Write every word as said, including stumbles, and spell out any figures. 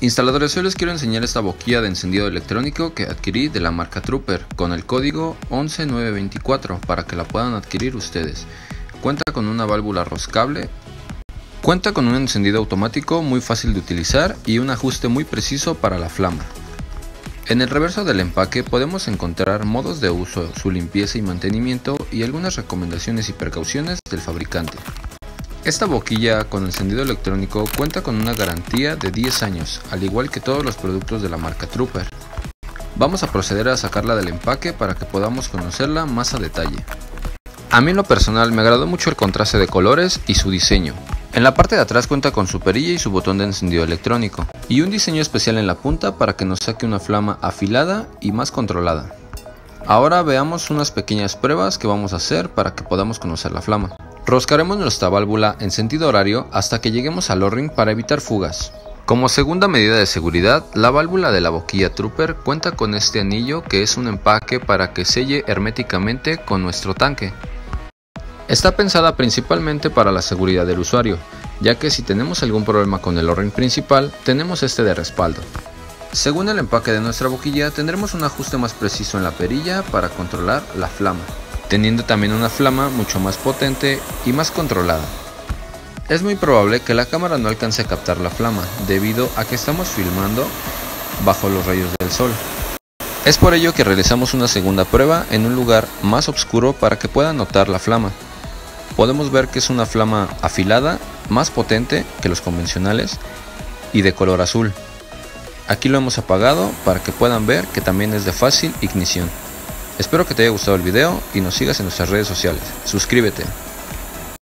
Instaladores, hoy les quiero enseñar esta boquilla de encendido electrónico que adquirí de la marca Trooper con el código once nueve veinticuatro para que la puedan adquirir ustedes. Cuenta con una válvula roscable, cuenta con un encendido automático muy fácil de utilizar y un ajuste muy preciso para la flama. En el reverso del empaque podemos encontrar modos de uso, su limpieza y mantenimiento y algunas recomendaciones y precauciones del fabricante. Esta boquilla con encendido electrónico cuenta con una garantía de diez años, al igual que todos los productos de la marca Trooper. Vamos a proceder a sacarla del empaque para que podamos conocerla más a detalle. A mí en lo personal me agradó mucho el contraste de colores y su diseño. En la parte de atrás cuenta con su perilla y su botón de encendido electrónico, y un diseño especial en la punta para que nos saque una flama afilada y más controlada. Ahora veamos unas pequeñas pruebas que vamos a hacer para que podamos conocer la flama. Roscaremos nuestra válvula en sentido horario hasta que lleguemos al O-ring para evitar fugas. Como segunda medida de seguridad, la válvula de la boquilla Trooper cuenta con este anillo que es un empaque para que selle herméticamente con nuestro tanque. Está pensada principalmente para la seguridad del usuario, ya que si tenemos algún problema con el O-ring principal, tenemos este de respaldo. Según el empaque de nuestra boquilla, tendremos un ajuste más preciso en la perilla para controlar la flama, teniendo también una flama mucho más potente y más controlada. Es muy probable que la cámara no alcance a captar la flama, debido a que estamos filmando bajo los rayos del sol. Es por ello que realizamos una segunda prueba en un lugar más oscuro para que puedan notar la flama. Podemos ver que es una flama afilada, más potente que los convencionales y de color azul. Aquí lo hemos apagado para que puedan ver que también es de fácil ignición. Espero que te haya gustado el video y nos sigas en nuestras redes sociales. Suscríbete.